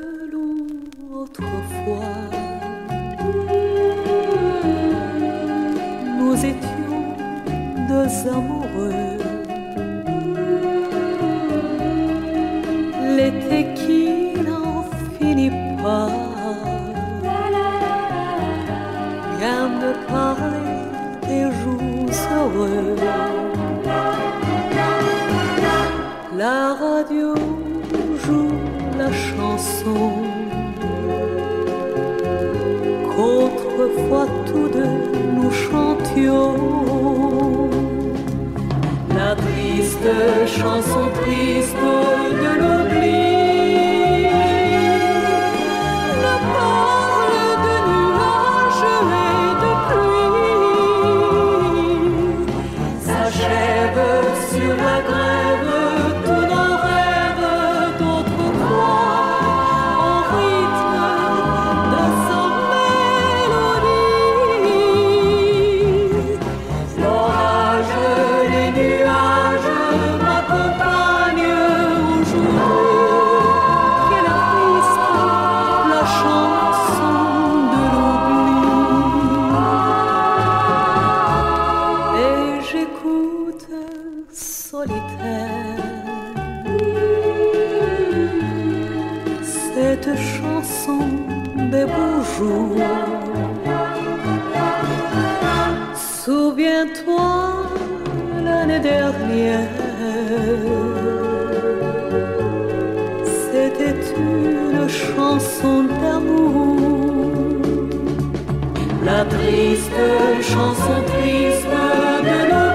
autrefois, nous étions deux amoureux. L'été qui n'en finit pas vient me parler des jours heureux. La radio joue la chanson qu'autrefois tous deux nous chantions. La triste chanson triste de l'oubli ne parle de nuages et de pluie, s'achève sur la grève tous nos rêves d'autrefois en rythme de sa mélodie. L'orage, les nuages m'accompagnent aujourd'hui. Quelle triste la chanson de l'oubli. Et j'écoute solitaire cette chanson des beaux jours. Souviens-toi l'année dernière, c'était une chanson d'amour. La triste chanson triste de l'oubli